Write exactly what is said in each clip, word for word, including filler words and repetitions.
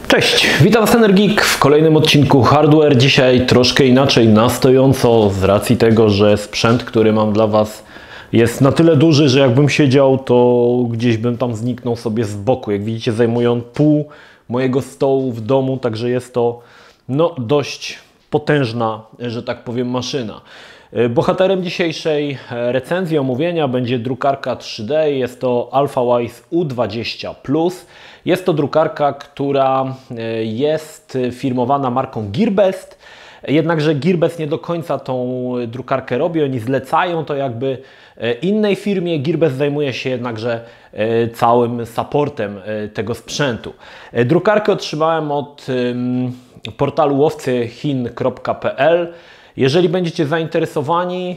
Cześć, witam Was Energik w kolejnym odcinku Hardware. Dzisiaj troszkę inaczej, na stojąco, z racji tego, że sprzęt, który mam dla Was, jest na tyle duży, że jakbym siedział, to gdzieś bym tam zniknął sobie z boku. Jak widzicie, zajmuje on pół mojego stołu w domu, także jest to no, dość potężna, że tak powiem, maszyna. Bohaterem dzisiejszej recenzji, omówienia będzie drukarka trzy D. Jest to AlphaWise U dwadzieścia plus. Jest to drukarka, która jest firmowana marką Gearbest. Jednakże Gearbest nie do końca tą drukarkę robi. Oni zlecają to jakby innej firmie. Gearbest zajmuje się jednakże całym supportem tego sprzętu. Drukarkę otrzymałem od portalu łowcy chin kropka p l. Jeżeli będziecie zainteresowani,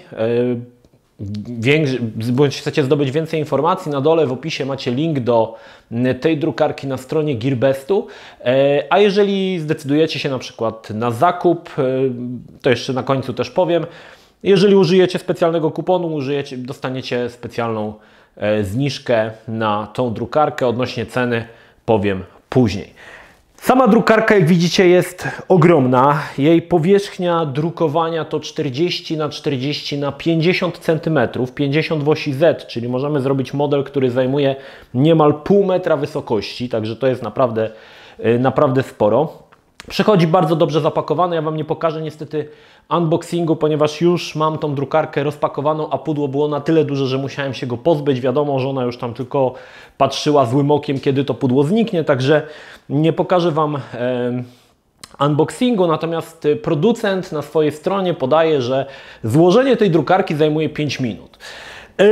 bądź chcecie zdobyć więcej informacji, na dole w opisie macie link do tej drukarki na stronie Gearbestu. A jeżeli zdecydujecie się na przykład na zakup, to jeszcze na końcu też powiem, jeżeli użyjecie specjalnego kuponu, użyjecie, dostaniecie specjalną zniżkę na tą drukarkę. Odnośnie ceny powiem później. Sama drukarka, jak widzicie, jest ogromna. Jej powierzchnia drukowania to czterdzieści na czterdzieści na pięćdziesiąt centymetrów, pięćdziesiąt w osi Z, czyli możemy zrobić model, który zajmuje niemal pół metra wysokości, także to jest naprawdę, naprawdę sporo. Przychodzi bardzo dobrze zapakowany. Ja Wam nie pokażę niestety unboxingu, ponieważ już mam tą drukarkę rozpakowaną, a pudło było na tyle duże, że musiałem się go pozbyć. Wiadomo, że ona już tam tylko patrzyła złym okiem, kiedy to pudło zniknie, także nie pokażę Wam e, unboxingu, natomiast producent na swojej stronie podaje, że złożenie tej drukarki zajmuje pięć minut. Yy...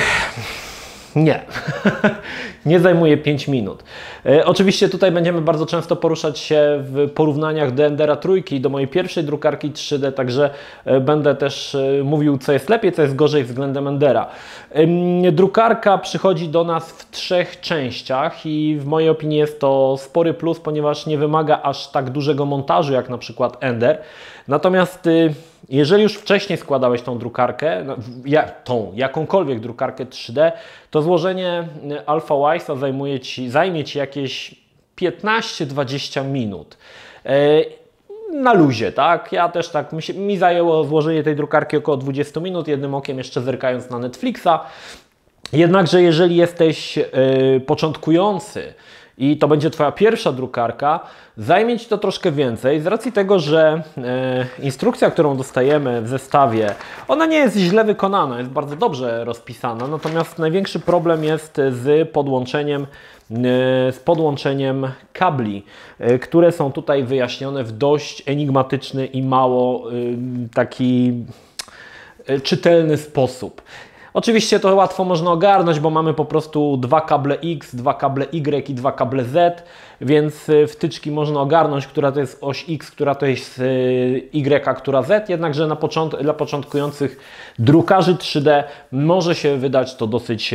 Nie, nie zajmuje pięć minut. E, oczywiście tutaj będziemy bardzo często poruszać się w porównaniach do Endera trójki, do mojej pierwszej drukarki trzy D, także e, będę też e, mówił, co jest lepiej, co jest gorzej względem Endera. E, drukarka przychodzi do nas w trzech częściach i w mojej opinii jest to spory plus, ponieważ nie wymaga aż tak dużego montażu jak na przykład Ender. Natomiast y, jeżeli już wcześniej składałeś tą drukarkę, no, ja, tą jakąkolwiek drukarkę trzy D, to złożenie AlphaWise'a zajmuje Ci, zajmie Ci jakieś piętnaście dwadzieścia minut. Yy, na luzie, tak? Ja też tak, mi, się, mi zajęło złożenie tej drukarki około dwadzieścia minut, jednym okiem jeszcze zerkając na Netflixa. Jednakże jeżeli jesteś yy, początkujący i to będzie Twoja pierwsza drukarka, zajmie Ci to troszkę więcej z racji tego, że e, instrukcja, którą dostajemy w zestawie, ona nie jest źle wykonana, jest bardzo dobrze rozpisana, natomiast największy problem jest z podłączeniem, e, z podłączeniem kabli, e, które są tutaj wyjaśnione w dość enigmatyczny i mało e, taki e, czytelny sposób. Oczywiście to łatwo można ogarnąć, bo mamy po prostu dwa kable X, dwa kable Y i dwa kable Z, więc wtyczki można ogarnąć, która to jest oś X, która to jest Y, a która Z, jednakże na począt dla początkujących drukarzy trzy D może się wydać to dosyć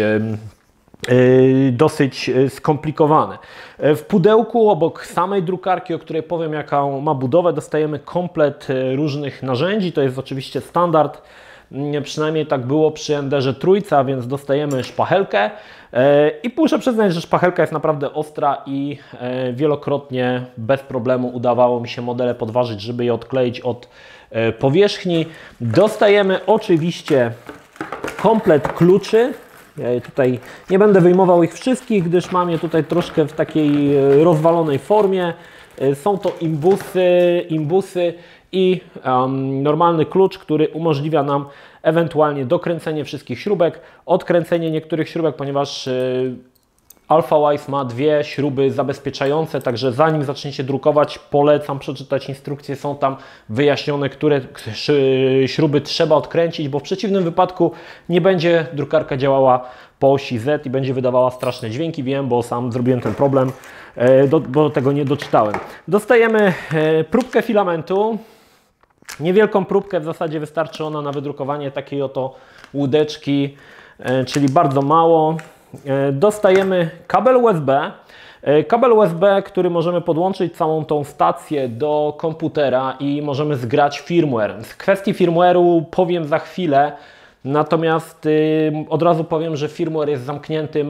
Yy, dosyć skomplikowane. W pudełku obok samej drukarki, o której powiem jaką ma budowę, dostajemy komplet różnych narzędzi. To jest oczywiście standard, przynajmniej tak było przy Enderze trójce, a więc dostajemy szpachelkę i muszę przyznać, że szpachelka jest naprawdę ostra i wielokrotnie bez problemu udawało mi się modele podważyć, żeby je odkleić od powierzchni. Dostajemy oczywiście komplet kluczy. Ja tutaj nie będę wyjmował ich wszystkich, gdyż mam je tutaj troszkę w takiej rozwalonej formie. Są to imbusy, imbusy i um, normalny klucz, który umożliwia nam ewentualnie dokręcenie wszystkich śrubek, odkręcenie niektórych śrubek, ponieważ y, AlphaWise ma dwie śruby zabezpieczające, także zanim zaczniecie drukować, polecam przeczytać instrukcje, są tam wyjaśnione, które śruby trzeba odkręcić, bo w przeciwnym wypadku nie będzie drukarka działała po osi Z i będzie wydawała straszne dźwięki. Wiem, bo sam zrobiłem ten problem, do, bo tego nie doczytałem. Dostajemy próbkę filamentu. Niewielką próbkę, w zasadzie wystarczy ona na wydrukowanie takiej oto łódeczki, czyli bardzo mało. Dostajemy kabel U S B. Kabel U S B, który możemy podłączyć całą tą stację do komputera i możemy zgrać firmware. W kwestii firmware'u powiem za chwilę, natomiast yy, od razu powiem, że firmware jest zamkniętym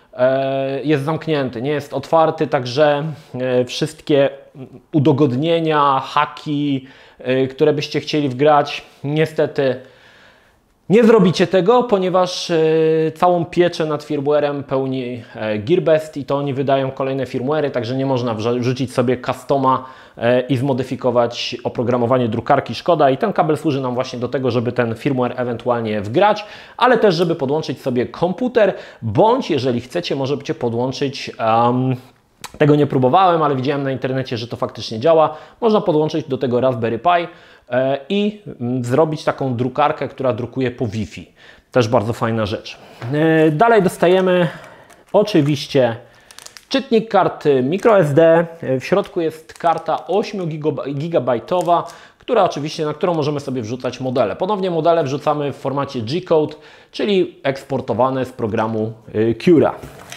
jest zamknięty, nie jest otwarty, także wszystkie udogodnienia, haki, które byście chcieli wgrać, niestety nie zrobicie tego, ponieważ całą pieczę nad firmwarem pełni Gearbest i to oni wydają kolejne firmwary, także nie można wrzucić sobie customa i zmodyfikować oprogramowanie drukarki, szkoda. I ten kabel służy nam właśnie do tego, żeby ten firmware ewentualnie wgrać, ale też żeby podłączyć sobie komputer, bądź jeżeli chcecie, możecie podłączyć um, tego nie próbowałem, ale widziałem na internecie, że to faktycznie działa. Można podłączyć do tego Raspberry Pi i zrobić taką drukarkę, która drukuje po Wi-Fi. Też bardzo fajna rzecz. Dalej dostajemy oczywiście czytnik karty microSD. W środku jest karta ośmiogigabajtowa, która oczywiście, na którą możemy sobie wrzucać modele. Ponownie modele wrzucamy w formacie G-Code, czyli eksportowane z programu Cura.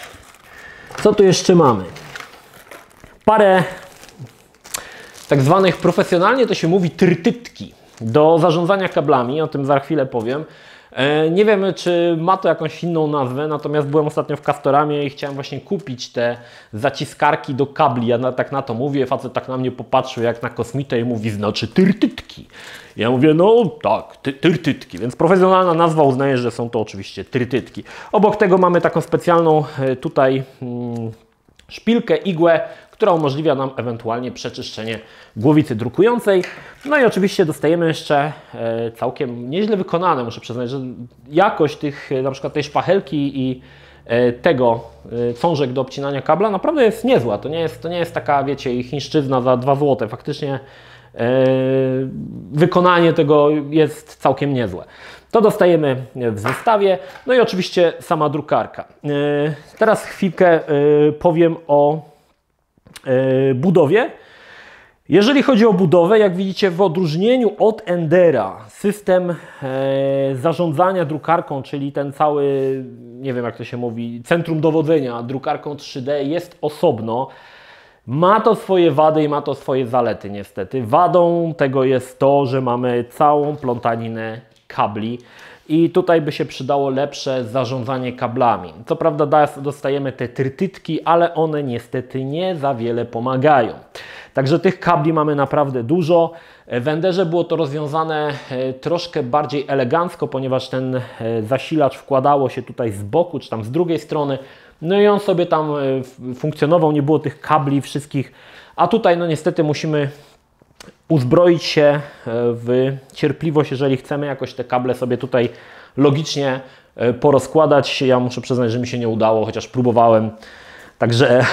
Co tu jeszcze mamy? Parę tak zwanych, profesjonalnie to się mówi, trytytki do zarządzania kablami, o tym za chwilę powiem. Nie wiemy, czy ma to jakąś inną nazwę, natomiast byłem ostatnio w Castoramie i chciałem właśnie kupić te zaciskarki do kabli. Ja na, tak na to mówię, facet tak na mnie popatrzył jak na kosmitę i mówi, znaczy trytytki. Ja mówię, no tak, ty, trytytki, więc profesjonalna nazwa uznaje, że są to oczywiście trytytki. Obok tego mamy taką specjalną tutaj hmm, szpilkę, igłę, która umożliwia nam ewentualnie przeczyszczenie głowicy drukującej. No i oczywiście dostajemy jeszcze całkiem nieźle wykonane, muszę przyznać, że jakość tych, na przykład tej szpachelki i tego cążek do obcinania kabla naprawdę jest niezła. To nie jest, to nie jest taka, wiecie, chińszczyzna za dwa złote. Faktycznie wykonanie tego jest całkiem niezłe. To dostajemy w zestawie. No i oczywiście sama drukarka. Teraz chwilkę powiem o budowie. Jeżeli chodzi o budowę, jak widzicie, w odróżnieniu od Endera, system e, zarządzania drukarką, czyli ten cały, nie wiem jak to się mówi, centrum dowodzenia drukarką trzy D jest osobno. Ma to swoje wady i ma to swoje zalety niestety. Wadą tego jest to, że mamy całą plątaninę kabli. I tutaj by się przydało lepsze zarządzanie kablami. Co prawda dostajemy te trytytki, ale one niestety nie za wiele pomagają. Także tych kabli mamy naprawdę dużo. W Enderze było to rozwiązane troszkę bardziej elegancko, ponieważ ten zasilacz wkładało się tutaj z boku, czy tam z drugiej strony. No i on sobie tam funkcjonował, nie było tych kabli wszystkich. A tutaj no niestety musimy uzbroić się w cierpliwość, jeżeli chcemy jakoś te kable sobie tutaj logicznie porozkładać. Ja muszę przyznać, że mi się nie udało, chociaż próbowałem. Także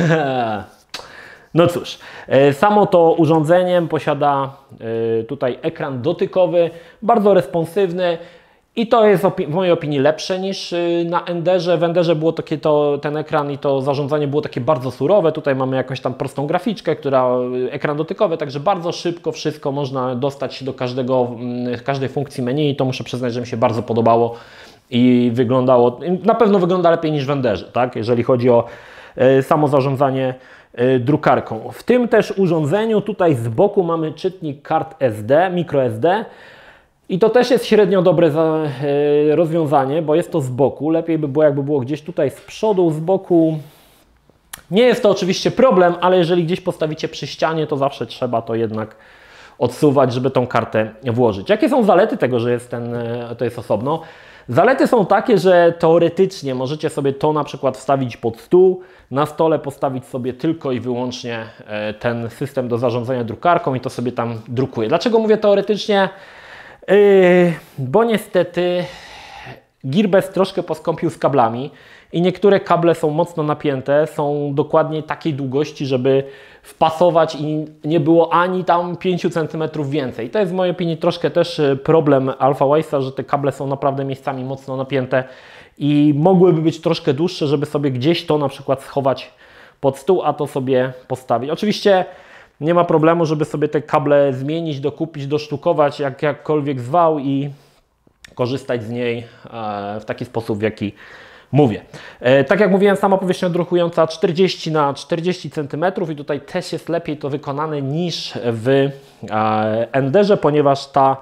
no cóż, samo to urządzenie posiada tutaj ekran dotykowy, bardzo responsywny. I to jest w mojej opinii lepsze niż na Enderze. W Enderze było takie to, ten ekran i to zarządzanie było takie bardzo surowe. Tutaj mamy jakąś tam prostą graficzkę, która ekran dotykowy, także bardzo szybko wszystko można dostać się do każdego, każdej funkcji menu i to muszę przyznać, że mi się bardzo podobało i wyglądało, na pewno wygląda lepiej niż w Enderze, tak? Jeżeli chodzi o samo zarządzanie drukarką. W tym też urządzeniu tutaj z boku mamy czytnik kart S D, microSD. I to też jest średnio dobre za, e, rozwiązanie, bo jest to z boku. Lepiej by było, jakby było gdzieś tutaj z przodu, z boku. Nie jest to oczywiście problem, ale jeżeli gdzieś postawicie przy ścianie, to zawsze trzeba to jednak odsuwać, żeby tą kartę włożyć. Jakie są zalety tego, że jest ten, to jest osobno? Zalety są takie, że teoretycznie możecie sobie to na przykład wstawić pod stół, na stole postawić sobie tylko i wyłącznie ten system do zarządzania drukarką i to sobie tam drukuje. Dlaczego mówię teoretycznie? Yy, bo niestety Gearbest troszkę poskąpił z kablami i niektóre kable są mocno napięte, są dokładnie takiej długości, żeby wpasować i nie było ani tam pięć centymetrów więcej. To jest w mojej opinii troszkę też problem Alphawise'a, że te kable są naprawdę miejscami mocno napięte i mogłyby być troszkę dłuższe, żeby sobie gdzieś to na przykład schować pod stół, a to sobie postawić. Oczywiście nie ma problemu, żeby sobie te kable zmienić, dokupić, dosztukować, jak, jakkolwiek zwał i korzystać z niej w taki sposób, w jaki mówię. Tak jak mówiłem, sama powierzchnia drukująca czterdzieści na czterdzieści centymetrów i tutaj też jest lepiej to wykonane niż w Enderze, ponieważ ta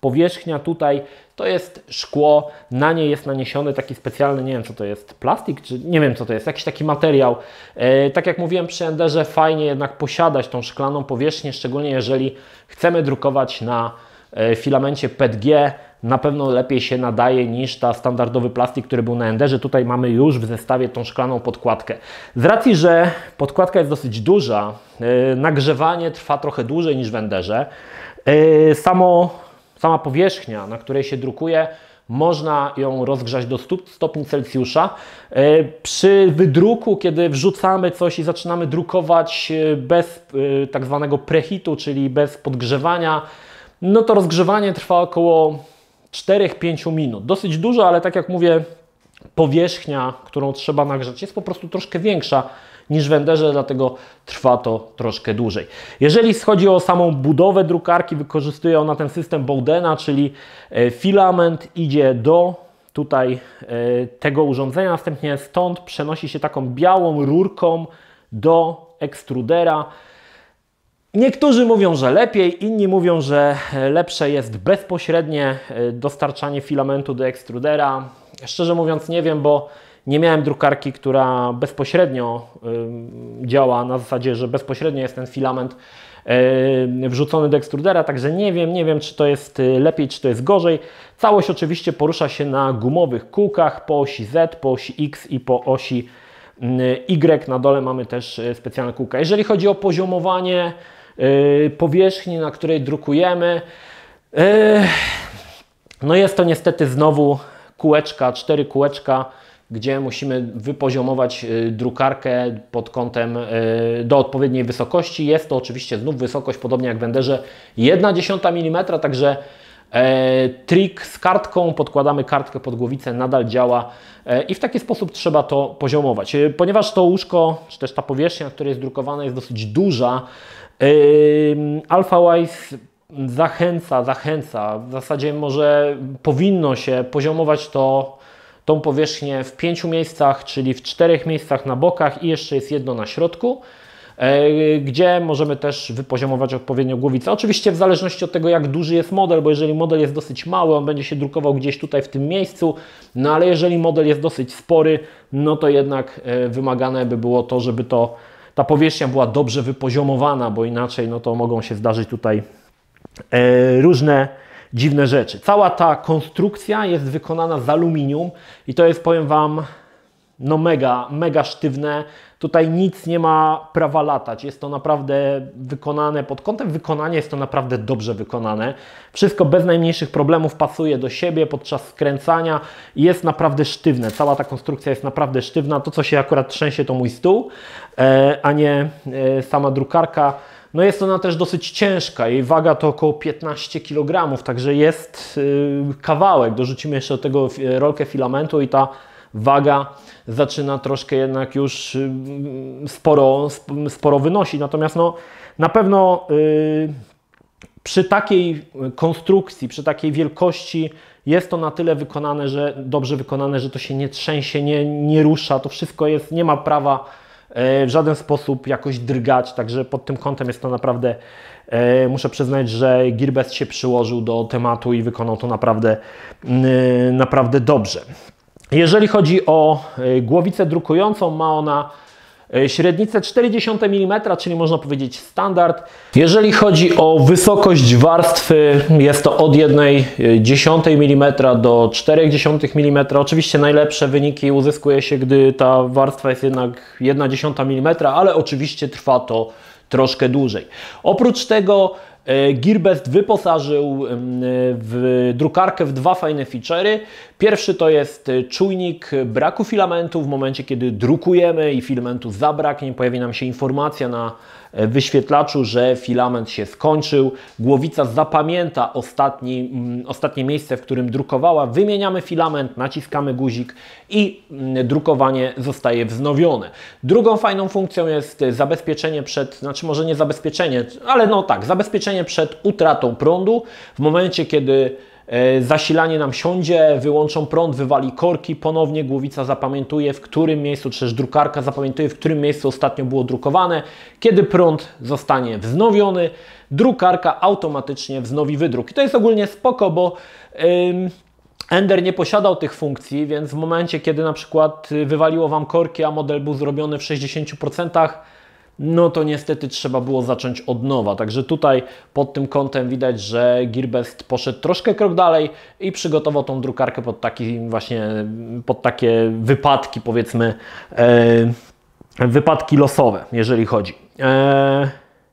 powierzchnia tutaj to jest szkło, na nie jest naniesiony taki specjalny, nie wiem co to jest, plastik, czy nie wiem co to jest, jakiś taki materiał. E, tak jak mówiłem przy Enderze, fajnie jednak posiadać tą szklaną powierzchnię, szczególnie jeżeli chcemy drukować na e, filamencie P E T G, na pewno lepiej się nadaje niż ta standardowy plastik, który był na Enderze. Tutaj mamy już w zestawie tą szklaną podkładkę. Z racji, że podkładka jest dosyć duża, e, nagrzewanie trwa trochę dłużej niż w Enderze. E, samo Sama powierzchnia, na której się drukuje, można ją rozgrzać do stu stopni Celsjusza. Przy wydruku, kiedy wrzucamy coś i zaczynamy drukować bez tak zwanego preheatu, czyli bez podgrzewania, no to rozgrzewanie trwa około cztery do pięciu minut. Dosyć dużo, ale tak jak mówię, powierzchnia, którą trzeba nagrzać, jest po prostu troszkę większa niż w Enderze, dlatego trwa to troszkę dłużej. Jeżeli chodzi o samą budowę drukarki, wykorzystuje ona ten system Bowdena, czyli filament idzie do tutaj tego urządzenia, następnie stąd przenosi się taką białą rurką do ekstrudera. Niektórzy mówią, że lepiej, inni mówią, że lepsze jest bezpośrednie dostarczanie filamentu do ekstrudera. Szczerze mówiąc nie wiem, bo nie miałem drukarki, która bezpośrednio y, działa na zasadzie, że bezpośrednio jest ten filament y, wrzucony do ekstrudera, także nie wiem, nie wiem, czy to jest lepiej, czy to jest gorzej. Całość oczywiście porusza się na gumowych kółkach po osi Z, po osi X i po osi y, Y. Na dole mamy też specjalne kółka. Jeżeli chodzi o poziomowanie y, powierzchni, na której drukujemy, y, no jest to niestety znowu kółeczka, cztery kółeczka, gdzie musimy wypoziomować drukarkę pod kątem do odpowiedniej wysokości. Jest to oczywiście znów wysokość, podobnie jak w Enderze, jedna dziesiąta milimetra, także e, trik z kartką, podkładamy kartkę pod głowicę, nadal działa e, i w taki sposób trzeba to poziomować. E, ponieważ to łóżko, czy też ta powierzchnia, która jest drukowana, jest dosyć duża, e, AlphaWise zachęca, zachęca, w zasadzie może powinno się poziomować to tą powierzchnię w pięciu miejscach, czyli w czterech miejscach na bokach i jeszcze jest jedno na środku, e, gdzie możemy też wypoziomować odpowiednio głowicę. Oczywiście w zależności od tego, jak duży jest model, bo jeżeli model jest dosyć mały, on będzie się drukował gdzieś tutaj w tym miejscu, no ale jeżeli model jest dosyć spory, no to jednak e, wymagane by było to, żeby to, ta powierzchnia była dobrze wypoziomowana, bo inaczej no to mogą się zdarzyć tutaj e, różne dziwne rzeczy. Cała ta konstrukcja jest wykonana z aluminium i to jest, powiem Wam, no mega, mega sztywne. Tutaj nic nie ma prawa latać. Jest to naprawdę wykonane, pod kątem wykonania jest to naprawdę dobrze wykonane. Wszystko bez najmniejszych problemów pasuje do siebie podczas skręcania i jest naprawdę sztywne. Cała ta konstrukcja jest naprawdę sztywna. To, co się akurat trzęsie, to mój stół, a nie sama drukarka. No jest ona też dosyć ciężka, jej waga to około piętnaście kilogramów, także jest yy, kawałek. Dorzucimy jeszcze do tego rolkę filamentu i ta waga zaczyna troszkę jednak już yy, sporo, sporo wynosić. Natomiast no, na pewno yy, przy takiej konstrukcji, przy takiej wielkości jest to na tyle wykonane, że dobrze wykonane, że to się nie trzęsie, nie, nie rusza. To wszystko jest, nie ma prawa w żaden sposób jakoś drgać, także pod tym kątem jest to naprawdę, e, muszę przyznać, że Gearbest się przyłożył do tematu i wykonał to naprawdę, e, naprawdę dobrze. Jeżeli chodzi o głowicę drukującą, ma ona średnicę cztery dziesiąte milimetra, czyli można powiedzieć standard. Jeżeli chodzi o wysokość warstwy, jest to od jednej dziesiątej milimetra do czterech dziesiątych milimetra. Oczywiście najlepsze wyniki uzyskuje się, gdy ta warstwa jest jednak jedna dziesiąta milimetra, ale oczywiście trwa to troszkę dłużej. Oprócz tego Gearbest wyposażył w drukarkę w dwa fajne feature'y. Pierwszy to jest czujnik braku filamentu. W momencie, kiedy drukujemy i filamentu zabraknie, pojawi nam się informacja na wyświetlaczu, że filament się skończył. Głowica zapamięta ostatni, ostatnie miejsce, w którym drukowała. Wymieniamy filament, naciskamy guzik i drukowanie zostaje wznowione. Drugą fajną funkcją jest zabezpieczenie przed, znaczy może nie zabezpieczenie, ale no tak, zabezpieczenie przed utratą prądu. W momencie, kiedy zasilanie nam siądzie, wyłączą prąd, wywali korki, ponownie głowica zapamiętuje, w którym miejscu, czy też drukarka zapamiętuje, w którym miejscu ostatnio było drukowane. Kiedy prąd zostanie wznowiony, drukarka automatycznie wznowi wydruk. I to jest ogólnie spoko, bo ym, Ender nie posiadał tych funkcji, więc w momencie, kiedy na przykład wywaliło Wam korki, a model był zrobiony w sześćdziesięciu procentach, no to niestety trzeba było zacząć od nowa. Także tutaj pod tym kątem widać, że Gearbest poszedł troszkę krok dalej i przygotował tą drukarkę pod taki właśnie, pod takie wypadki, powiedzmy, e, wypadki losowe, jeżeli chodzi. E,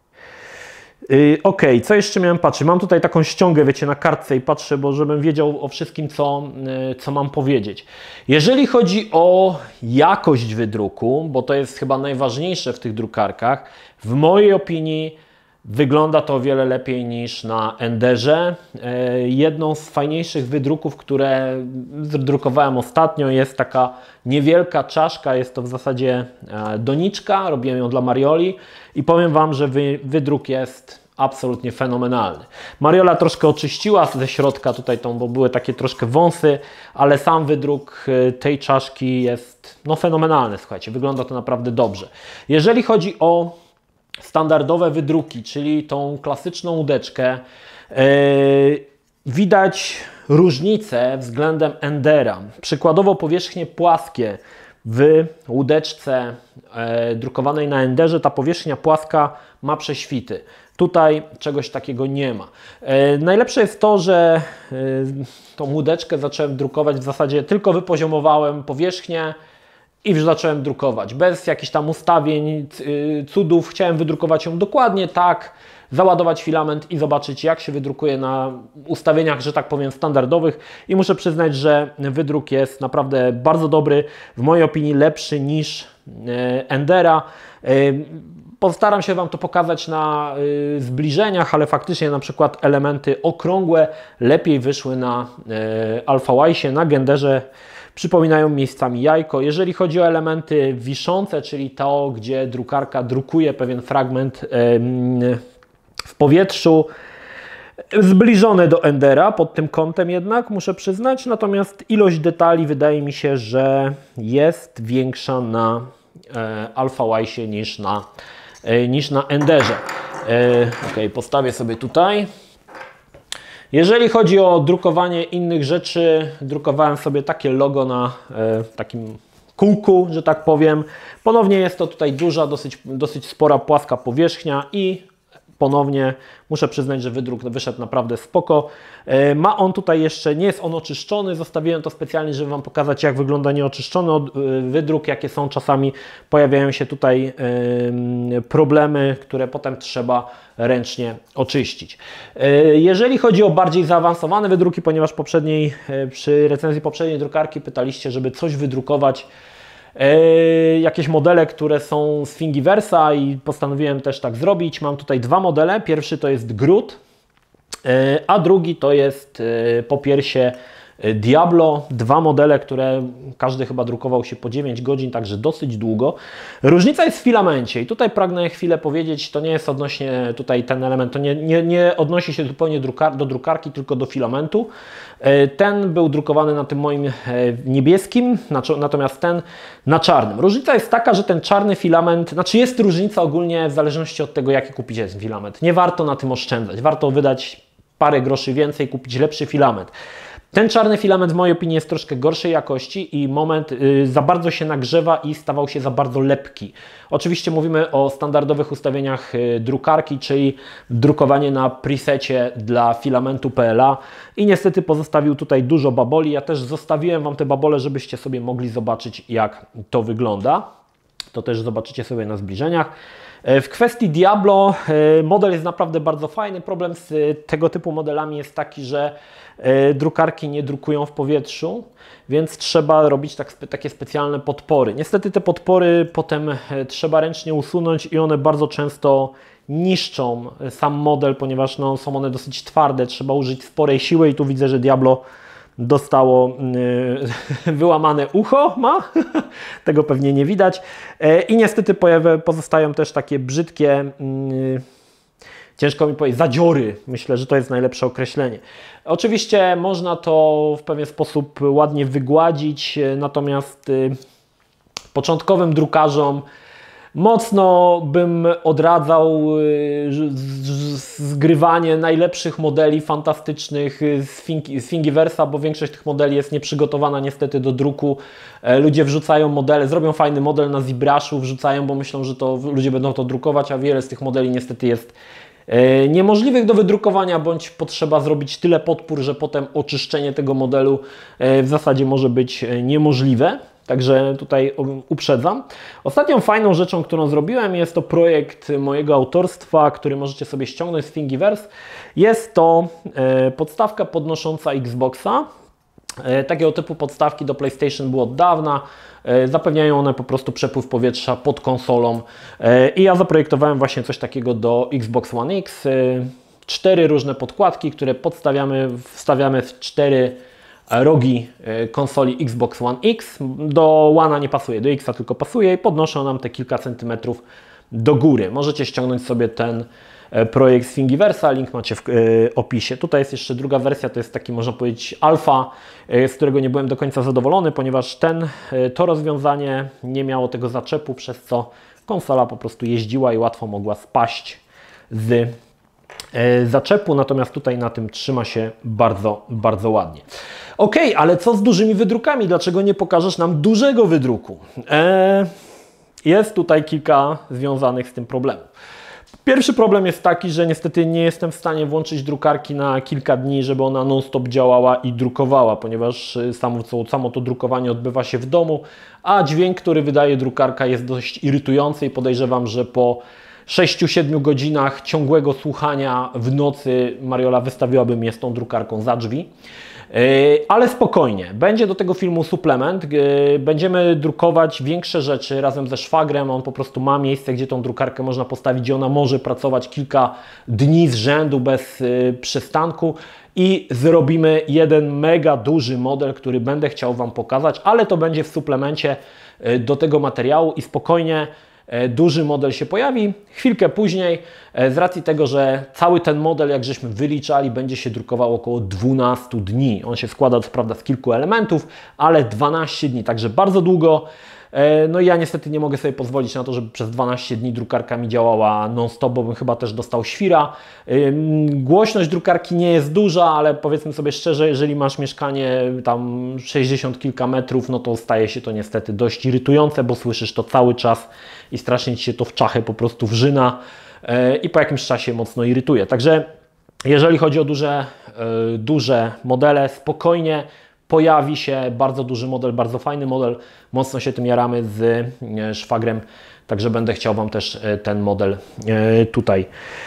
Yy, ok, co jeszcze miałem patrzeć? Mam tutaj taką ściągę, wiecie, na kartce i patrzę, bo żebym wiedział o wszystkim, co, yy, co mam powiedzieć. Jeżeli chodzi o jakość wydruku, bo to jest chyba najważniejsze w tych drukarkach, w mojej opinii wygląda to o wiele lepiej niż na Enderze. Yy, jedną z fajniejszych wydruków, które drukowałem ostatnio, jest taka niewielka czaszka, jest to w zasadzie yy, doniczka, robiłem ją dla Marioli i powiem Wam, że wy, wydruk jest absolutnie fenomenalny. Mariola troszkę oczyściła ze środka tutaj tą, bo były takie troszkę wąsy, ale sam wydruk tej czaszki jest no fenomenalny, słuchajcie, wygląda to naprawdę dobrze. Jeżeli chodzi o standardowe wydruki, czyli tą klasyczną łódeczkę, yy, widać różnicę względem Endera. Przykładowo powierzchnie płaskie w łódeczce e, drukowanej na Enderze, ta powierzchnia płaska ma prześwity. Tutaj czegoś takiego nie ma. E, najlepsze jest to, że e, tą łódeczkę zacząłem drukować w zasadzie tylko wypoziomowałem powierzchnię i już zacząłem drukować. Bez jakichś tam ustawień, cudów. Chciałem wydrukować ją dokładnie tak, załadować filament i zobaczyć, jak się wydrukuje na ustawieniach, że tak powiem, standardowych. I muszę przyznać, że wydruk jest naprawdę bardzo dobry, w mojej opinii lepszy niż Endera. Postaram się Wam to pokazać na zbliżeniach, ale faktycznie na przykład elementy okrągłe lepiej wyszły na Alphawise, na Genderze. Przypominają miejscami jajko. Jeżeli chodzi o elementy wiszące, czyli to, gdzie drukarka drukuje pewien fragment w powietrzu, zbliżone do Endera pod tym kątem jednak, muszę przyznać, natomiast ilość detali wydaje mi się, że jest większa na Alphawise niż na, niż na Enderze. Ok, postawię sobie tutaj. Jeżeli chodzi o drukowanie innych rzeczy, drukowałem sobie takie logo na e, takim kółku, że tak powiem. Ponownie jest to tutaj duża, dosyć, dosyć spora, płaska powierzchnia i ponownie muszę przyznać, że wydruk wyszedł naprawdę spoko. E, ma on tutaj jeszcze, nie jest on oczyszczony, zostawiłem to specjalnie, żeby Wam pokazać, jak wygląda nieoczyszczony od, e, wydruk, jakie są czasami, pojawiają się tutaj e, problemy, które potem trzeba ręcznie oczyścić. E, jeżeli chodzi o bardziej zaawansowane wydruki, ponieważ poprzedniej, e, przy recenzji poprzedniej drukarki pytaliście, żeby coś wydrukować, Yy, jakieś modele, które są z Thingiversa i postanowiłem też tak zrobić. Mam tutaj dwa modele. Pierwszy to jest Groot, yy, a drugi to jest yy, popiersie Diablo. Dwa modele, które każdy chyba drukował się po dziewięć godzin, także dosyć długo. Różnica jest w filamencie i tutaj pragnę chwilę powiedzieć, to nie jest odnośnie tutaj ten element, to nie, nie, nie odnosi się zupełnie drukar, do drukarki, tylko do filamentu. Ten był drukowany na tym moim niebieskim, natomiast ten na czarnym. Różnica jest taka, że ten czarny filament, znaczy jest różnica ogólnie w zależności od tego, jaki kupicie ten filament. Nie warto na tym oszczędzać, warto wydać parę groszy więcej, kupić lepszy filament. Ten czarny filament w mojej opinii jest troszkę gorszej jakości i moment yy, za bardzo się nagrzewa i stawał się za bardzo lepki. Oczywiście mówimy o standardowych ustawieniach yy, drukarki, czyli drukowanie na presecie dla filamentu P L A i niestety pozostawił tutaj dużo baboli. Ja też zostawiłem Wam te babole, żebyście sobie mogli zobaczyć, jak to wygląda. To też zobaczycie sobie na zbliżeniach. W kwestii Diablo model jest naprawdę bardzo fajny. Problem z tego typu modelami jest taki, że drukarki nie drukują w powietrzu, więc trzeba robić tak, takie specjalne podpory. Niestety te podpory potem trzeba ręcznie usunąć i one bardzo często niszczą sam model, ponieważ no, są one dosyć twarde, trzeba użyć sporej siły i tu widzę, że Diablo dostało yy, wyłamane ucho, ma, tego pewnie nie widać yy, i niestety pojawia, pozostają też takie brzydkie yy, ciężko mi powiedzieć, zadziory. Myślę, że to jest najlepsze określenie. Oczywiście można to w pewien sposób ładnie wygładzić, natomiast początkowym drukarzom mocno bym odradzał zgrywanie najlepszych modeli fantastycznych z Thingiversa, bo większość tych modeli jest nieprzygotowana niestety do druku. Ludzie wrzucają modele, zrobią fajny model na ZBrush'u, wrzucają, bo myślą, że to ludzie będą to drukować, a wiele z tych modeli niestety jest niemożliwych do wydrukowania, bądź potrzeba zrobić tyle podpór, że potem oczyszczenie tego modelu w zasadzie może być niemożliwe. Także tutaj uprzedzam. Ostatnią fajną rzeczą, którą zrobiłem, jest to projekt mojego autorstwa, który możecie sobie ściągnąć z Thingiverse. Jest to podstawka podnosząca Xboxa. Takiego typu podstawki do PlayStation było od dawna. Zapewniają one po prostu przepływ powietrza pod konsolą. I ja zaprojektowałem właśnie coś takiego do Xbox One X. Cztery różne podkładki, które podstawiamy, wstawiamy w cztery rogi konsoli Xbox One X. Do One'a nie pasuje, do X'a tylko pasuje i podnoszą nam te kilka centymetrów do góry. Możecie ściągnąć sobie ten projekt z Thingiversa, link macie w opisie. Tutaj jest jeszcze druga wersja, to jest taki, można powiedzieć, alfa, z którego nie byłem do końca zadowolony, ponieważ ten, to rozwiązanie nie miało tego zaczepu, przez co konsola po prostu jeździła i łatwo mogła spaść z zaczepu, natomiast tutaj na tym trzyma się bardzo, bardzo ładnie. Ok, ale co z dużymi wydrukami? Dlaczego nie pokażesz nam dużego wydruku? Eee, jest tutaj kilka związanych z tym problemów. Pierwszy problem jest taki, że niestety nie jestem w stanie włączyć drukarki na kilka dni, żeby ona non-stop działała i drukowała, ponieważ samo, samo to drukowanie odbywa się w domu, a dźwięk, który wydaje drukarka, jest dość irytujący i podejrzewam, że po sześciu siedmiu godzinach ciągłego słuchania w nocy Mariola wystawiłaby mnie z tą drukarką za drzwi. Ale spokojnie, będzie do tego filmu suplement, będziemy drukować większe rzeczy razem ze szwagrem, on po prostu ma miejsce, gdzie tą drukarkę można postawić i ona może pracować kilka dni z rzędu bez przystanku i zrobimy jeden mega duży model, który będę chciał Wam pokazać, ale to będzie w suplemencie do tego materiału i spokojnie duży model się pojawi chwilkę później, z racji tego, że cały ten model, jak żeśmy wyliczali, będzie się drukował około dwunastu dni. On się składa co prawda z kilku elementów, ale dwanaście dni, także bardzo długo. No i ja niestety nie mogę sobie pozwolić na to, żeby przez dwanaście dni drukarka mi działała non-stop, bo bym chyba też dostał świra. Głośność drukarki nie jest duża, ale powiedzmy sobie szczerze, jeżeli masz mieszkanie tam sześćdziesiąt kilka metrów, no to staje się to niestety dość irytujące, bo słyszysz to cały czas i strasznie Ci się to w czachę po prostu wrzyna i po jakimś czasie mocno irytuje. Także jeżeli chodzi o duże, duże modele, spokojnie pojawi się bardzo duży model, bardzo fajny model. Mocno się tym jaramy z szwagrem, także będę chciał Wam też ten model tutaj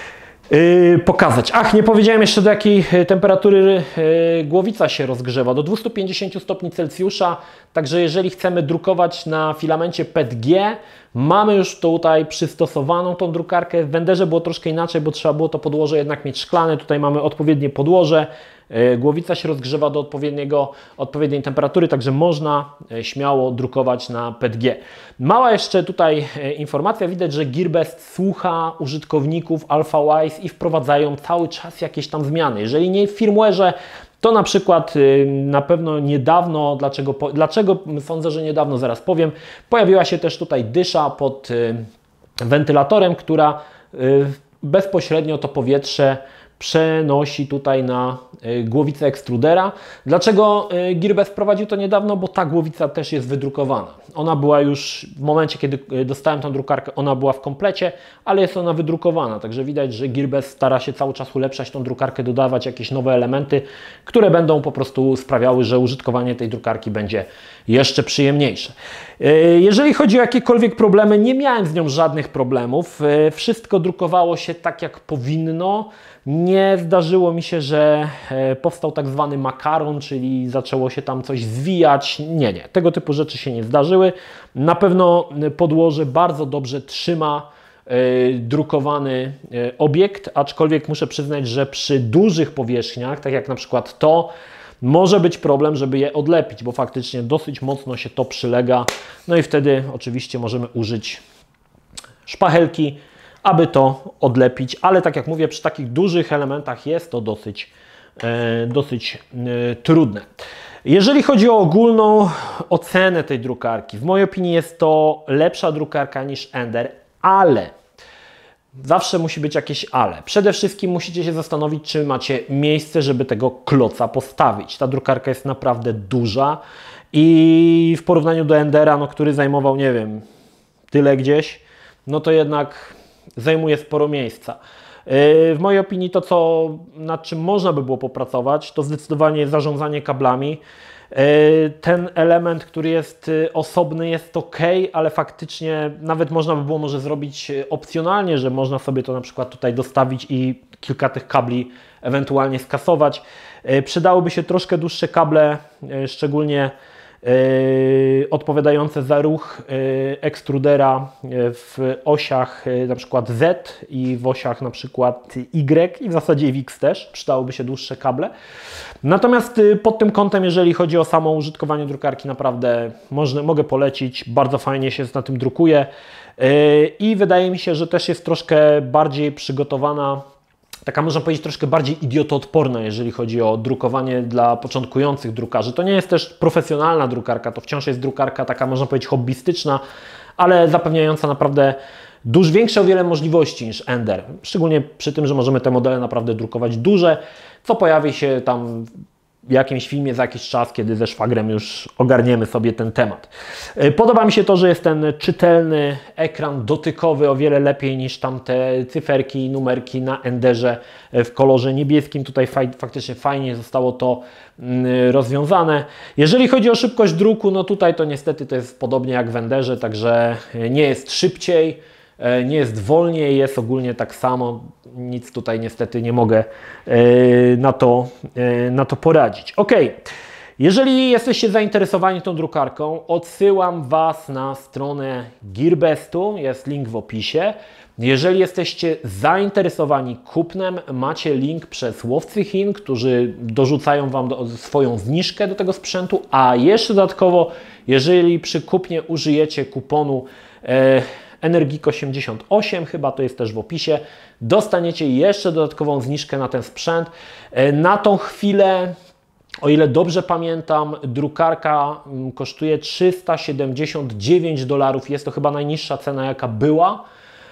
pokazać. Ach, nie powiedziałem jeszcze, do jakiej temperatury głowica się rozgrzewa. Do dwustu pięćdziesięciu stopni Celsjusza, także jeżeli chcemy drukować na filamencie P E T G, mamy już tutaj przystosowaną tą drukarkę. W Wenderze było troszkę inaczej, bo trzeba było to podłoże jednak mieć szklane. Tutaj mamy odpowiednie podłoże. Głowica się rozgrzewa do odpowiedniego, odpowiedniej temperatury, także można śmiało drukować na P E T G. Mała jeszcze tutaj informacja, widać, że Gearbest słucha użytkowników AlphaWise i wprowadzają cały czas jakieś tam zmiany. Jeżeli nie w firmware'ze, to na przykład na pewno niedawno, dlaczego, dlaczego sądzę, że niedawno, zaraz powiem, pojawiła się też tutaj dysza pod wentylatorem, która bezpośrednio to powietrze przenosi tutaj na głowicę ekstrudera. Dlaczego Gearbest wprowadził to niedawno? Bo ta głowica też jest wydrukowana. Ona była już w momencie, kiedy dostałem tą drukarkę, ona była w komplecie, ale jest ona wydrukowana. Także widać, że Gearbest stara się cały czas ulepszać tą drukarkę, dodawać jakieś nowe elementy, które będą po prostu sprawiały, że użytkowanie tej drukarki będzie jeszcze przyjemniejsze. Jeżeli chodzi o jakiekolwiek problemy, nie miałem z nią żadnych problemów. Wszystko drukowało się tak, jak powinno. Nie zdarzyło mi się, że powstał tak zwany makaron, czyli zaczęło się tam coś zwijać. Nie, nie. Tego typu rzeczy się nie zdarzyły. Na pewno podłoże bardzo dobrze trzyma drukowany obiekt, aczkolwiek muszę przyznać, że przy dużych powierzchniach, tak jak na przykład to, może być problem, żeby je odlepić, bo faktycznie dosyć mocno się to przylega. No i wtedy oczywiście możemy użyć szpachelki aby to odlepić, ale tak jak mówię, przy takich dużych elementach jest to dosyć, e, dosyć e, trudne. Jeżeli chodzi o ogólną ocenę tej drukarki, w mojej opinii jest to lepsza drukarka niż Ender, ale zawsze musi być jakieś ale. Przede wszystkim musicie się zastanowić, czy macie miejsce, żeby tego kloca postawić. Ta drukarka jest naprawdę duża i w porównaniu do Endera, no, który zajmował, nie wiem, tyle gdzieś, no to jednak zajmuje sporo miejsca. W mojej opinii to, co, nad czym można by było popracować, to zdecydowanie zarządzanie kablami. Ten element, który jest osobny, jest ok, ale faktycznie nawet można by było może zrobić opcjonalnie, że można sobie to na przykład tutaj dostawić i kilka tych kabli ewentualnie skasować. Przydałyby się troszkę dłuższe kable, szczególnie Yy, odpowiadające za ruch yy, ekstrudera w osiach yy, na przykład Z i w osiach na przykład Y i w zasadzie w X też przydałoby się dłuższe kable. Natomiast yy, pod tym kątem, jeżeli chodzi o samo użytkowanie drukarki, naprawdę można, mogę polecić, bardzo fajnie się na tym drukuje yy, i wydaje mi się, że też jest troszkę bardziej przygotowana, taka można powiedzieć troszkę bardziej idiotoodporna, jeżeli chodzi o drukowanie dla początkujących drukarzy. To nie jest też profesjonalna drukarka, to wciąż jest drukarka taka, można powiedzieć, hobbystyczna, ale zapewniająca naprawdę dużo większe o wiele możliwości niż Ender. Szczególnie przy tym, że możemy te modele naprawdę drukować duże, co pojawi się tam w jakimś filmie za jakiś czas, kiedy ze szwagrem już ogarniemy sobie ten temat. Podoba mi się to, że jest ten czytelny ekran dotykowy o wiele lepiej niż tamte cyferki i numerki na Enderze w kolorze niebieskim. Tutaj faj, faktycznie fajnie zostało to rozwiązane. Jeżeli chodzi o szybkość druku, no tutaj to niestety to jest podobnie jak w Enderze, także nie jest szybciej, nie jest wolniej, jest ogólnie tak samo. Nic tutaj niestety nie mogę na to, na to poradzić. Ok, jeżeli jesteście zainteresowani tą drukarką, odsyłam Was na stronę Gearbestu, jest link w opisie. Jeżeli jesteście zainteresowani kupnem, macie link przez Łowcy Chin, którzy dorzucają Wam do, swoją zniżkę do tego sprzętu, a jeszcze dodatkowo, jeżeli przy kupnie użyjecie kuponu e, Energik osiemdziesiąt osiem, chyba to jest też w opisie, dostaniecie jeszcze dodatkową zniżkę na ten sprzęt. Na tą chwilę, o ile dobrze pamiętam, drukarka kosztuje trzysta siedemdziesiąt dziewięć dolarów. Jest to chyba najniższa cena, jaka była.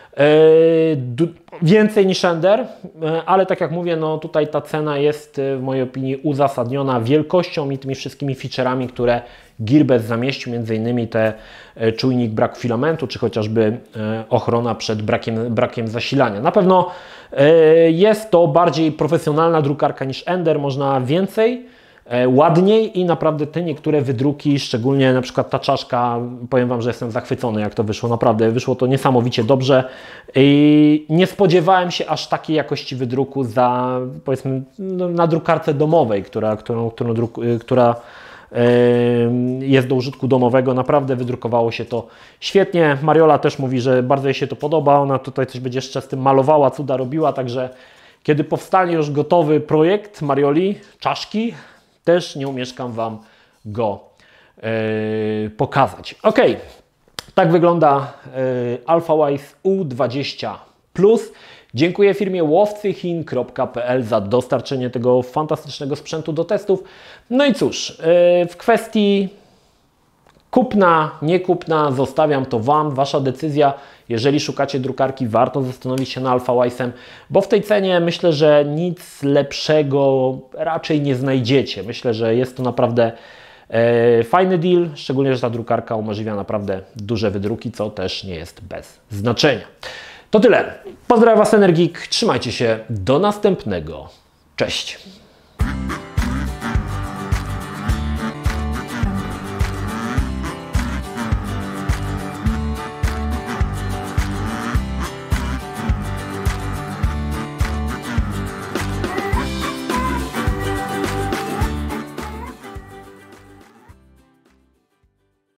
Więcej niż Ender, ale tak jak mówię, no tutaj ta cena jest w mojej opinii uzasadniona wielkością i tymi wszystkimi featureami, które Gearbest zamieścił, między innymi te czujnik braku filamentu, czy chociażby ochrona przed brakiem, brakiem zasilania. Na pewno jest to bardziej profesjonalna drukarka niż Ender, można więcej, ładniej i naprawdę te niektóre wydruki, szczególnie na przykład ta czaszka, powiem Wam, że jestem zachwycony, jak to wyszło, naprawdę wyszło to niesamowicie dobrze i nie spodziewałem się aż takiej jakości wydruku za, powiedzmy, no, na drukarce domowej, która, którą, którą druk, która yy, jest do użytku domowego. Naprawdę wydrukowało się to świetnie. Mariola też mówi, że bardzo jej się to podoba, ona tutaj coś będzie jeszcze z tym malowała, cuda robiła, także kiedy powstanie już gotowy projekt Marioli, czaszki, też nie umieszkam Wam go yy, pokazać. Ok, tak wygląda yy, AlphaWise U dwadzieścia plus. Dziękuję firmie łowcy chin kropka p l za dostarczenie tego fantastycznego sprzętu do testów. No i cóż, yy, w kwestii kupna, nie kupna, zostawiam to Wam, Wasza decyzja. Jeżeli szukacie drukarki, warto zastanowić się nad AlphaWise'em, bo w tej cenie myślę, że nic lepszego raczej nie znajdziecie. Myślę, że jest to naprawdę e, fajny deal, szczególnie, że ta drukarka umożliwia naprawdę duże wydruki, co też nie jest bez znaczenia. To tyle. Pozdrawiam Was, Energik. Trzymajcie się. Do następnego. Cześć.